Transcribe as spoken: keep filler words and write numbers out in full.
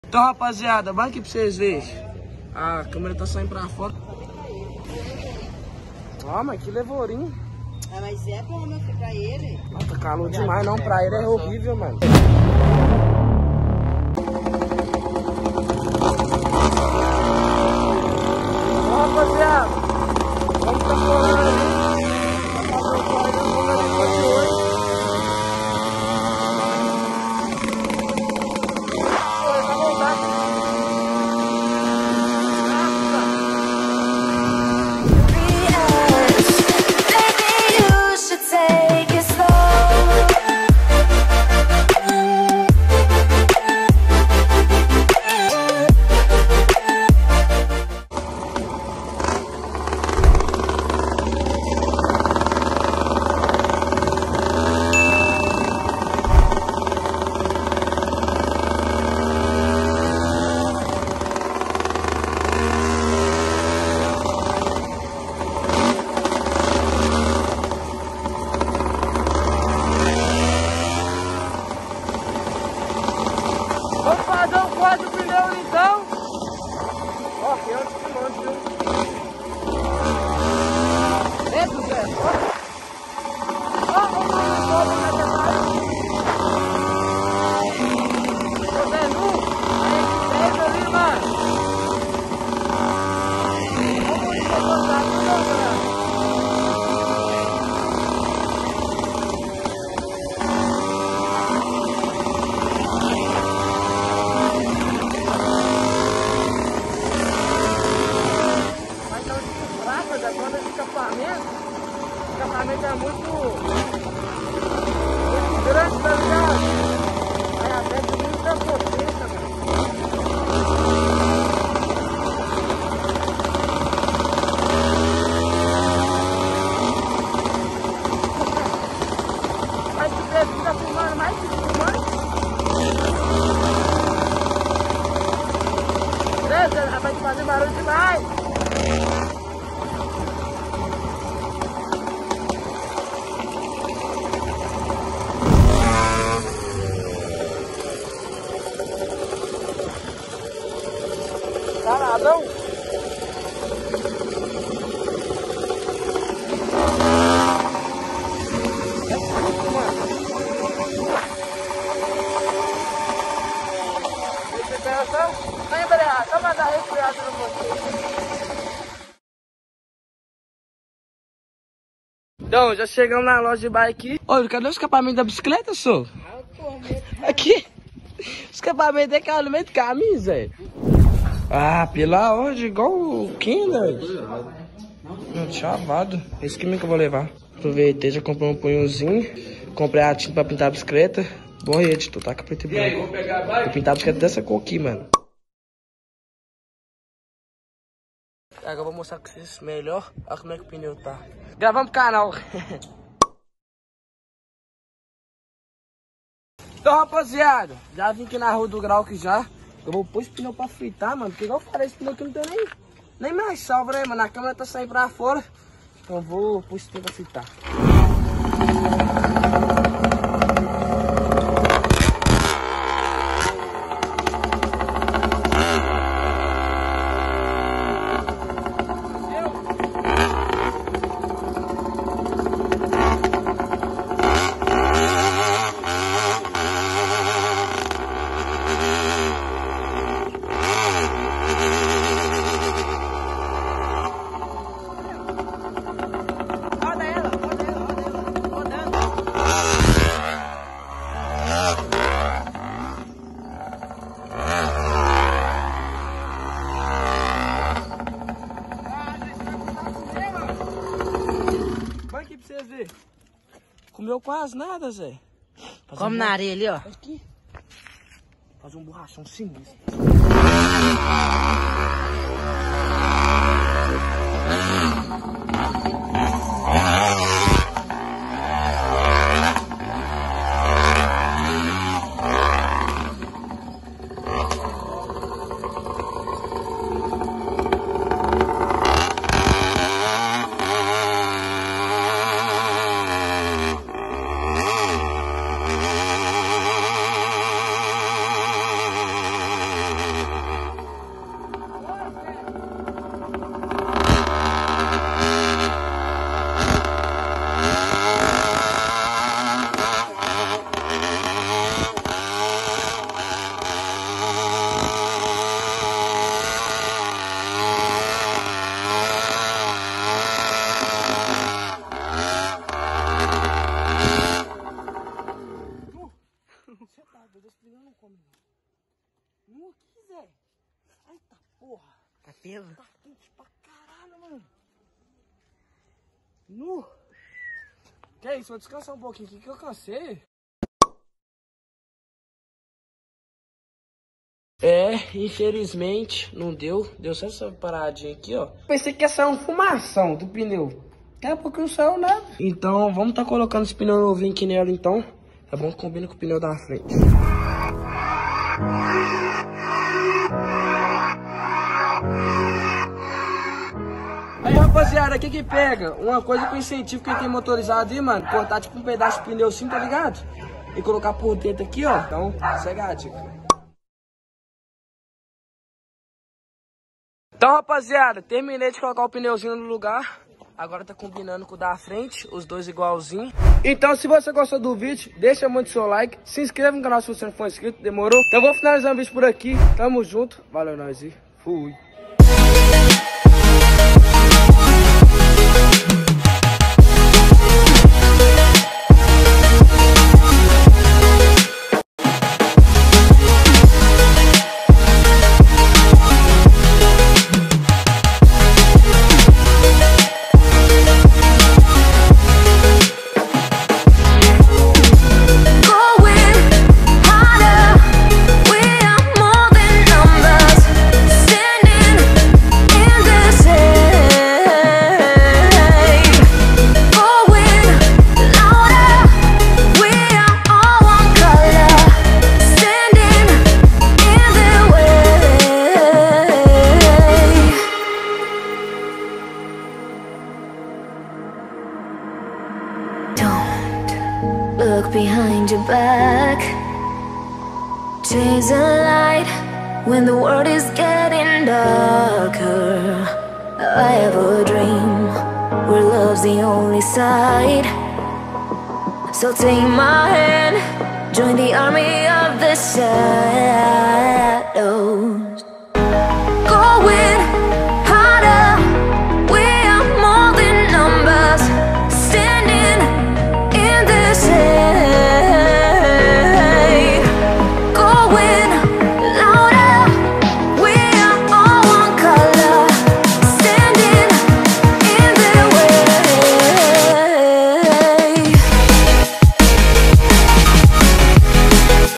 Então, rapaziada, vai aqui pra vocês verem. A câmera tá saindo pra fora. Ó, mas que levourinho. Ah, mas é bom, meu filho, pra ele. Ah, tá calor demais, não. Pra ele é horrível, mano. Ó, rapaziada. Vamos tá falando ali. Vamos fazer o corte do pneu então. Ó, quinhentos quilômetros, viu? Dentro, Zé. Ó, ó, vamos lá, vamos lá, vamos lá. Tô vendo um? Aí, dez ali, mano. Vamos botar tudo, galera. Quando esse escapamento, o escapamento é muito, muito grande, tá ligado? Aí aperta muita potência, mano. Mas se você tá filmando mais que filmando. Beleza? Vai fazer barulho demais. Caradão. É susto, mano. Recuperação. Vem, Breá. Só mandar resfriado no motor. Então, já chegamos na loja de bike. Olha, cadê o escapamento da bicicleta, senhor? Aqui. O escapamento é caiu no meio do caminho, Zé. Ah, pela onde? Igual o Kinder. Não, chavado. Esse que eu vou levar. Aproveitei, já comprei um punhozinho. Comprei a tinta pra pintar a bicicleta. Bom rede, tu tá com preto e branco. E aí, vou pegar a bike? Vou pintar a bicicleta dessa cor aqui, mano. Agora eu vou mostrar pra vocês melhor. Olha como é que o pneu tá. Gravamos pro canal. Então, rapaziada, já vim aqui na Rua do Grau que já. Eu vou pôr esse pneu pra fritar, mano. Porque igual eu falei, esse pneu aqui não tem nem, nem mais salva, né, mano? A câmera tá saindo pra fora. Então eu vou pôr esse pneu pra fritar. Comeu quase nada, Zé. Come na areia ali, ó. Aqui. Fazer um borrachão sinistro. nu aqui, Zé. Eita porra. Tá pelo? Tá quente pra caralho, mano. Nu. Que isso, vou descansar um pouquinho aqui que eu cansei. É, infelizmente não deu. Deu só essa paradinha aqui, ó. Pensei que ia sair uma fumação do pneu. Daqui a pouco não saiu nada. Então vamos tá colocando esse pneu novinho aqui nela então. É bom que combina com o pneu da frente. Aí, rapaziada, aqui que pega? Uma coisa que eu incentivo quem tem motorizado aí, mano. Cortar tipo um pedaço de pneu assim, tá ligado? E colocar por dentro aqui, ó. Então, segue a dica. Então, rapaziada, terminei de colocar o pneuzinho no lugar. Agora tá combinando com o da frente, os dois igualzinho. Então, se você gostou do vídeo, deixa muito seu like. Se inscreva no canal se você não for inscrito, demorou? Então, eu vou finalizar o vídeo por aqui. Tamo junto. Valeu, nós e fui. Look behind your back. Chase a light when the world is getting darker. I have a dream where love's the only side. So take my hand, join the army of the shadows.